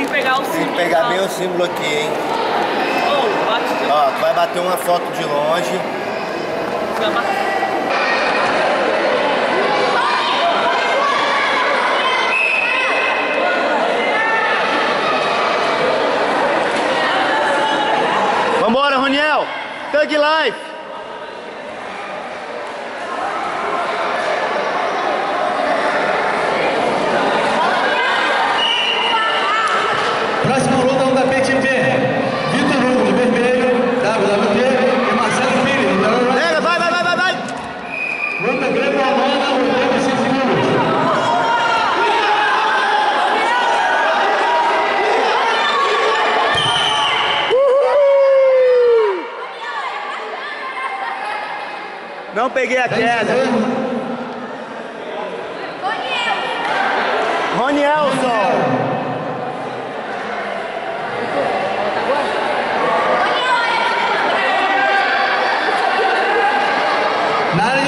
Tem que pegar o símbolo. Tem que pegar bem o símbolo aqui, hein? Oh, bate de... Ó, tu vai bater uma foto de longe. Vai bater. Vambora, Roniel! Thug Life! Próxima luta no tapete em pé. Vitor Hugo, de vermelho, WWP, e Marcelo Filho, de vermelho. Pega, vai! Luta greco-romana, 85 segundos. Não peguei a queda. Ronielson! Na